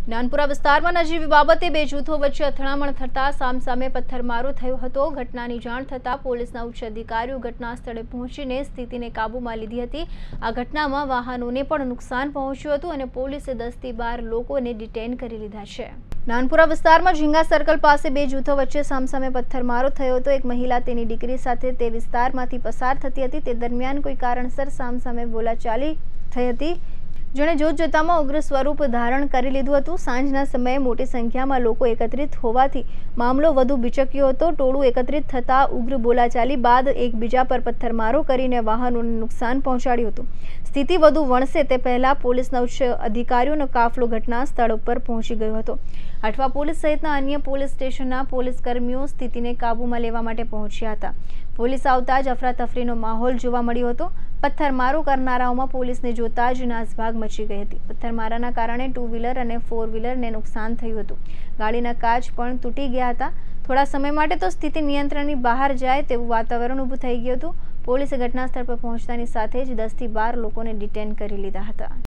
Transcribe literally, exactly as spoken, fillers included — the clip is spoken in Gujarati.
નાનપુરા વિસ્તારમાં નજીવી બાબતે બે જૂથો વચ્ચે અથડામણ થતા સામસામે પથ્થરમારો થયો હતો। ઘટનાની જાણ થતાં પોલીસના ઉચ્ચ અધિકારીઓ ઘટના સ્થળે પહોંચીને સ્થિતિને કાબૂમાં લીધી હતી। આ ઘટનામાં વાહનોને પણ નુકસાન પહોંચ્યું હતું અને પોલીસે દસ થી બાર લોકોને ડિટેન કરી લીધા છે। નાનપુરા વિસ્તારમાં ઝીંગા સર્કલ પાસે બે જૂથો વચ્ચે સામસામે પથ્થરમારો થયો હતો। એક મહિલા તેની દીકરી સાથે તે વિસ્તારમાંથી પસાર થતી હતી, તે દરમિયાન કોઈ કારણસર સામસામે બોલાચાલી થઈ હતી, જેણે જોત જોતામાં ઉગ્ર સ્વરૂપ ધારણ કરી લીધું હતું। સાંજના સમયે મોટી સંખ્યામાં લોકો એકત્રિત હોવાથી મામલો વધુ બિચક્યો હતો। ટોળું એકત્રિત થતા ઉગ્ર બોલાચાલી બાદ એકબીજા પર પથ્થરમારો કરીને વાહનોને નુકસાન પહોંચાડ્યું હતું। સ્થિતિ વધુ વણસે તે પહેલા પોલીસના ઉચ્ચ અધિકારીઓનો કાફલો ઘટના સ્થળ ઉપર પહોંચી ગયો હતો। અઠવા પોલીસ સહિતના અન્ય પોલીસ સ્ટેશનના પોલીસ કર્મીઓ સ્થિતિને કાબૂમાં લેવા માટે પહોંચ્યા હતા। પોલીસ આવતા જ અફરાતફરીનો માહોલ જોવા મળ્યો હતો। પથ્થરમારો કરનારાઓમાં પોલીસને જોતા જ નાસભાગ મચી ગઈ હતી। પથ્થરમારાના કારણે ટુ વ્હીલર અને ફોર વ્હીલરને નુકસાન થયું હતું। ગાડીના કાચ પણ તૂટી ગયા હતા। થોડા સમય માટે તો સ્થિતિ નિયંત્રણની બહાર જાય તેવું વાતાવરણ ઊભું થઈ ગયું હતું। પોલીસે ઘટના સ્થળ પર પહોંચતાની સાથે જ દસ થી બાર લોકોને ડિટેન કરી લીધા હતા।